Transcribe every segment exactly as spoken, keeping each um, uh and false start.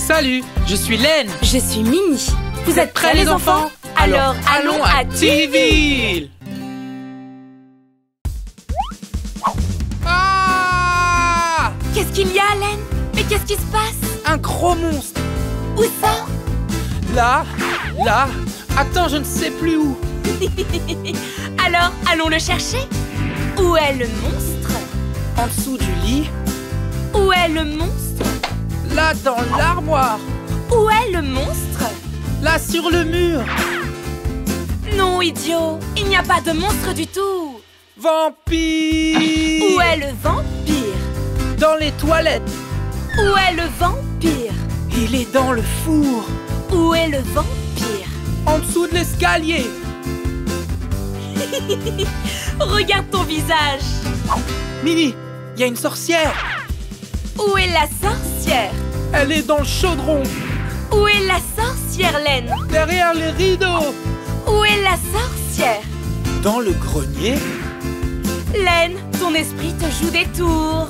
Salut, je suis Len. Je suis Minnie. Vous êtes prêts les enfants? Alors allons à T-Ville. Ah! Qu'est-ce qu'il y a, Len? Mais qu'est-ce qui se passe? Un gros monstre. Où ça? Là, là. Attends, je ne sais plus où. Alors, allons le chercher. Où est le monstre? En dessous du lit. Où est le monstre? Là, dans l'armoire. Où est le monstre? Là, sur le mur. Non, idiot, il n'y a pas de monstre du tout. Vampire. Où est le vampire? Dans les toilettes. Où est le vampire? Il est dans le four. Où est le vampire? En dessous de l'escalier. Regarde ton visage. Minnie, il y a une sorcière. Où est la sorcière? Elle est dans le chaudron. Où est la sorcière, Len? Derrière les rideaux. Où est la sorcière? Dans le grenier. Len, ton esprit te joue des tours.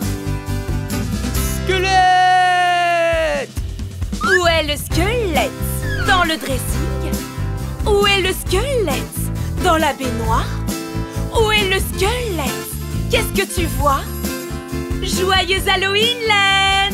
Squelette. Où est le squelette? Dans le dressing. Où est le squelette? Dans la baignoire. Où est le squelette? Qu'est-ce que tu vois? Joyeux Halloween, Len!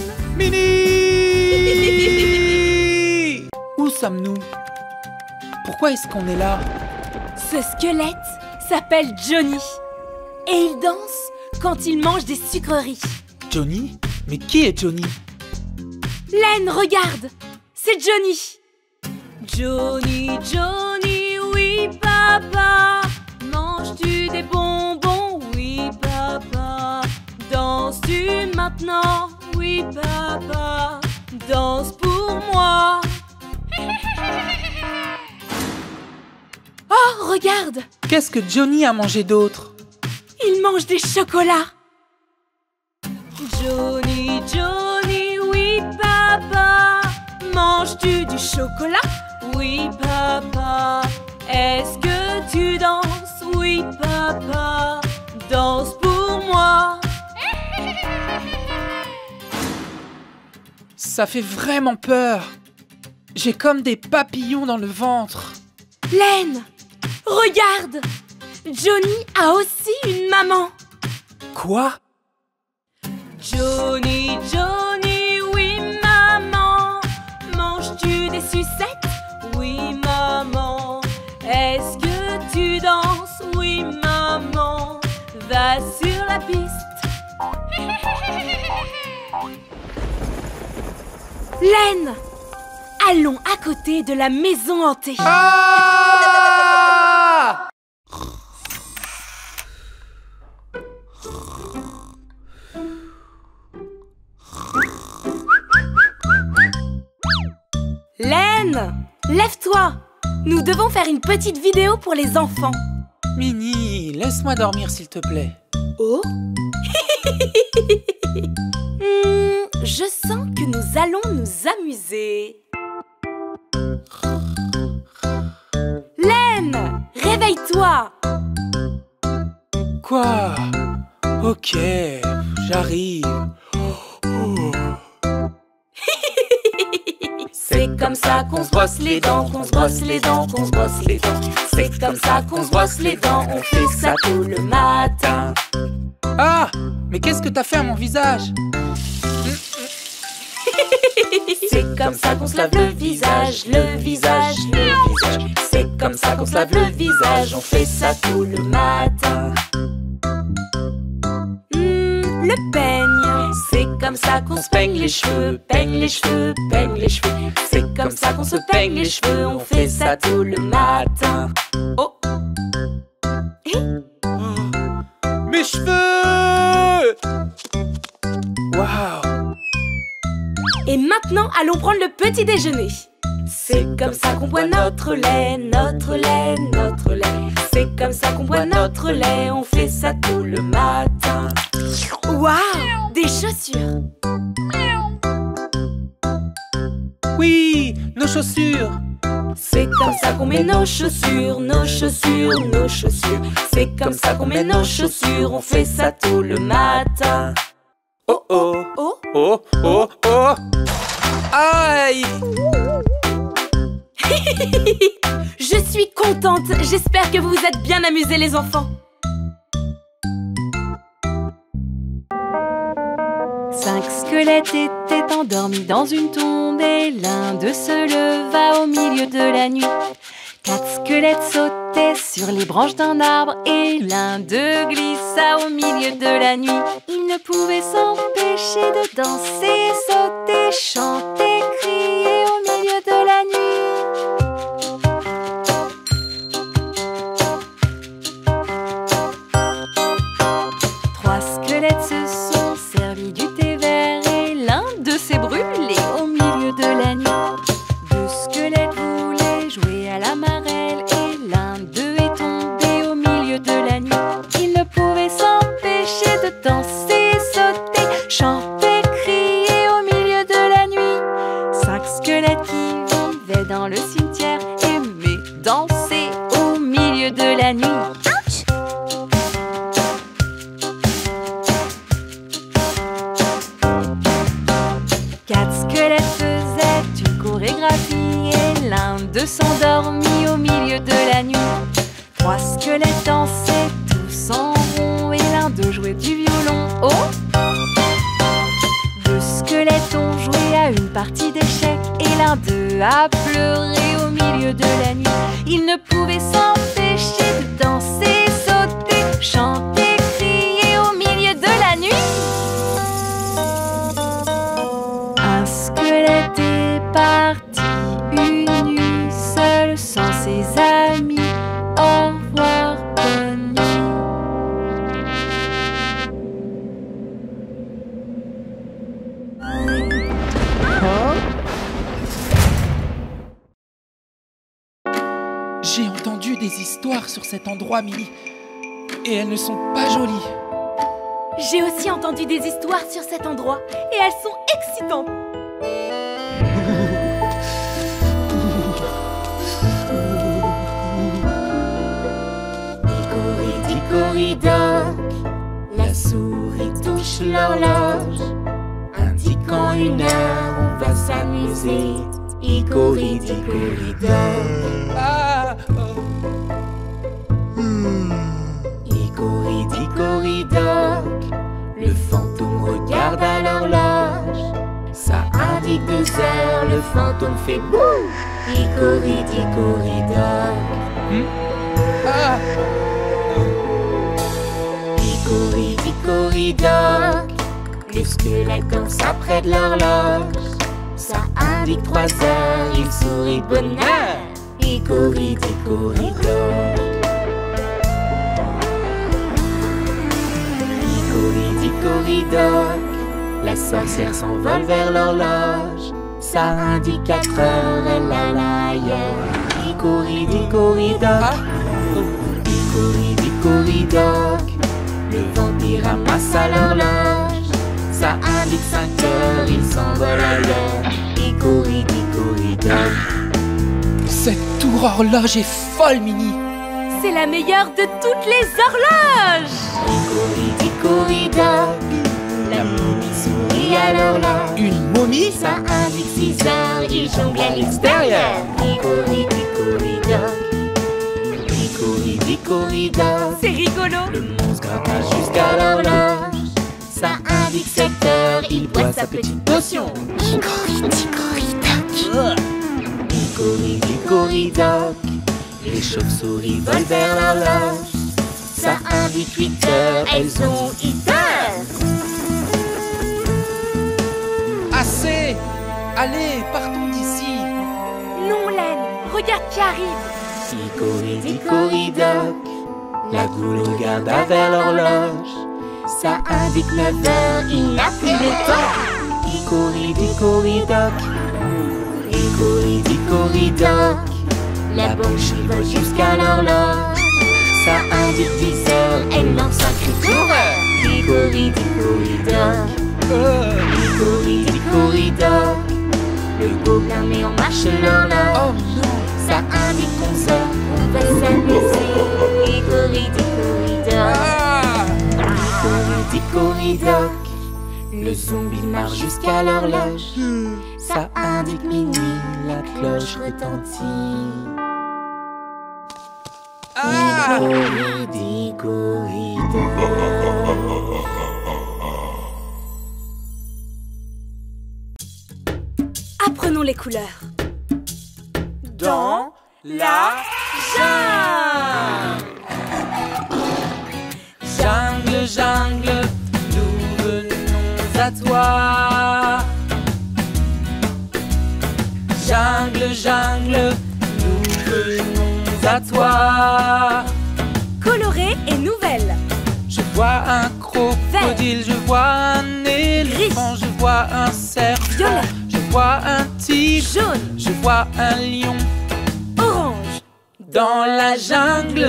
Minnie. Où sommes-nous? Pourquoi est-ce qu'on est là? Ce squelette s'appelle Johnny. Et il danse quand il mange des sucreries. Johnny? Mais qui est Johnny? Len, regarde! C'est Johnny! Johnny, Johnny, oui papa. Manges-tu des bonbons? Oui papa. Danses-tu maintenant? Oui papa. Danse pour moi. Oh, regarde! Qu'est-ce que Johnny a mangé d'autre? Il mange des chocolats. Johnny, Johnny, oui papa. Manges-tu du chocolat? Oui papa. Est-ce que tu danses? Oui papa. Danse pour moi. Ça fait vraiment peur. J'ai comme des papillons dans le ventre. Len, regarde! Johnny a aussi une maman. Quoi? Johnny, Johnny, oui maman. Manges-tu des sucettes? Oui maman. Est-ce que tu danses? Oui maman. Va sur la piste. Len, allons à côté de la maison hantée. Ah! Len, lève-toi. Nous devons faire une petite vidéo pour les enfants. Minnie, laisse-moi dormir s'il te plaît. Oh. hmm, Je sens que nous allons nous amuser. Len, réveille-toi. Quoi? Ok, j'arrive. Oh. C'est comme ça qu'on se brosse les dents, qu'on se brosse les dents, qu'on se brosse les dents. C'est comme ça qu'on se brosse les dents, on fait ça tout le matin. Ah! Mais qu'est-ce que t'as fait à mon visage? C'est comme ça qu'on se lave le visage, le visage, le visage. C'est comme ça qu'on se lave le visage, on fait ça tout le matin. Hmm, le peigne, c'est comme ça qu'on se peigne les cheveux, peigne les cheveux, peigne les cheveux. C'est comme ça qu'on se peigne les cheveux, on fait ça tout le matin. Oh! Mes cheveux! Waouh! Et maintenant, allons prendre le petit déjeuner. C'est comme ça qu'on boit notre lait, notre lait, notre lait. C'est comme ça qu'on boit notre lait, on fait ça tout le matin. Waouh! Des chaussures. Oui, nos chaussures. C'est comme ça qu'on met nos chaussures, nos chaussures, nos chaussures. C'est comme ça qu'on met nos chaussures, on fait ça tout le matin. Oh oh, Oh! oh oh oh. Aïe! Aïe! Je suis contente. J'espère que vous vous êtes bien amusés, les enfants. Cinq squelettes étaient endormis dans une tombe et l'un d'eux se leva au milieu de la nuit. Quatre squelettes sautaient sur les branches d'un arbre et l'un d'eux glissa au milieu de la nuit. Ils ne pouvaient s'empêcher de danser, sauter, chanter, crier au milieu de la nuit. Trois squelettes se sont servis du thé vert et l'un d'eux s'est brûlé au milieu de la nuit. Deux squelettes voulaient jouer à la marelle et l'un d'eux est tombé au milieu de la nuit. Ils ne pouvaient s'empêcher de danser, sauter, chanter, crier au milieu de la nuit. Cinq squelettes qui vivaient dans le cimetière aimaient danser au milieu de la nuit. Ouch! Quatre squelettes faisaient une chorégraphie et l'un d'eux s'endormit au milieu de la nuit. Trois squelettes dansaient tous en rond et l'un d'eux jouait du violon. Oh! Deux squelettes ont joué à une partie d'échecs et l'un d'eux a pleuré au milieu de la nuit. Ils ne pouvaient s'empêcher de danser, sauter, chanter, crier au milieu de la nuit. Un squelette est parti une nuit seul sans ses amis. Au revoir, bonne nuit. J'ai entendu des histoires sur cet endroit, Minnie. Et elles ne sont pas jolies. J'ai aussi entendu des histoires sur cet endroit et elles sont excitantes. Hickory-dickory-dock, la souris touche l'horloge, indiquant une heure, on va s'amuser. Hickory-dickory-dock, Ah oh. Hickory-dickory-dock, le fantôme regarde à l'horloge, ça indique deux heures, le fantôme fait bouh. Hickory-dickory-dock, Hmm? Ah Hickory-dickory-dock, le squelette danse après de l'horloge, ça indique trois heures, il sourit de bonheur. Hickory-dickory-dock, Hickory-dickory-dock, la sorcière s'envole vers l'horloge, ça indique quatre heures, elle alla ailleurs. Hickory-dickory-dock, Ah Hickory-dickory-dock, le vampire ramasse à l'horloge, ça indique cinq heures, il s'envole ailleurs. Hickory-dickory-dock, Cette tour horloge est folle, Minnie. C'est la meilleure de toutes les horloges. Hickory-dickory-dock, la momie sourit à l'horloge, Une momie? ça indique six heures, il jongle à l'extérieur. Hickory-dickory-dock, Hickory-dickory-dock, C'est rigolo. le monstre grimpe jusqu'à l'horloge, ça indique sept heures, il boit sa petite potion. Hickory-dickory-dock, Hickory-dickory-dock, les chauves-souris volent vers l'horloge, ça indique huit heures, elles ont huit heures. Assez! Allez, partons d'ici. Non, Len, regarde qui arrive. Hickory-dickory-dock, la goule regarde vers l'horloge, ça indique neuf heures, il n'a plus de temps. Hickory-dickory-dock, Hickory-dickory-dock, la banshee vole jusqu'à l'horloge, ça indique dix heures, elle lance un cri d'horreur. Hickory-dickory-dock, Euh, Hickory-dickory-dock, le gobelin met en marche l'horloge, Oh non! ça indique onze heures, on va s'amuser. Hickory-dickory-dock, Ah Hickory-dickory-dock, le zombie marche jusqu'à l'horloge, ça ça indique minuit, la cloche retentit. Ah! Hicoridi, corridor. Apprenons les couleurs. Dans la jungle. jungle, jungle, nous venons à toi. Jungle, jungle, nous venons à toi. Colorée et nouvelle. Je vois un crocodile, je vois un éléphant, je vois un serpent, Violet. je vois un tigre, Jaune. je vois un lion Orange. dans la jungle.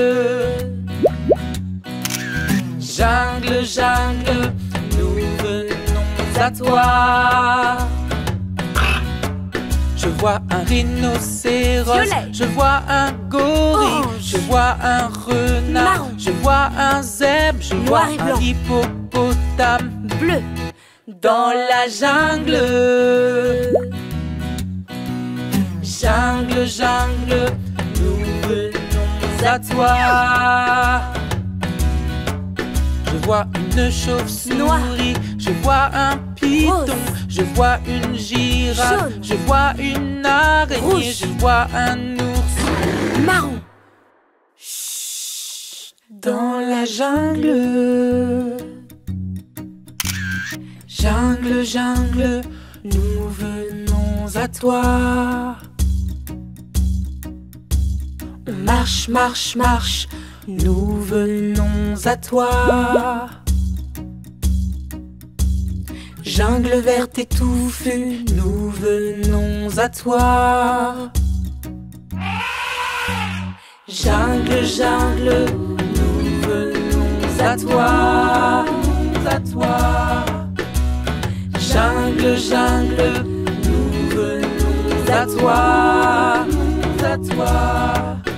Jungle, jungle, nous venons à toi. Je vois un rhinocéros, Violet. je vois un gorille, Orange. je vois un renard, Marron. je vois un zèbre, je Noir vois et un blanc. hippopotame Bleu. dans la jungle. Jungle, jungle, nous venons à toi. Je vois une chauve-souris, Noir. je vois un python, Rose. je vois une girafe, Jaune. je vois une araignée, Rouge. je vois un ours Marron. dans la jungle. Jungle, jungle, nous venons à toi. On marche, marche, marche, nous venons à toi. Jungle verte et touffue, nous venons à toi. Jungle, jungle, nous venons à toi, à toi. Jungle, jungle, nous venons à toi, à toi.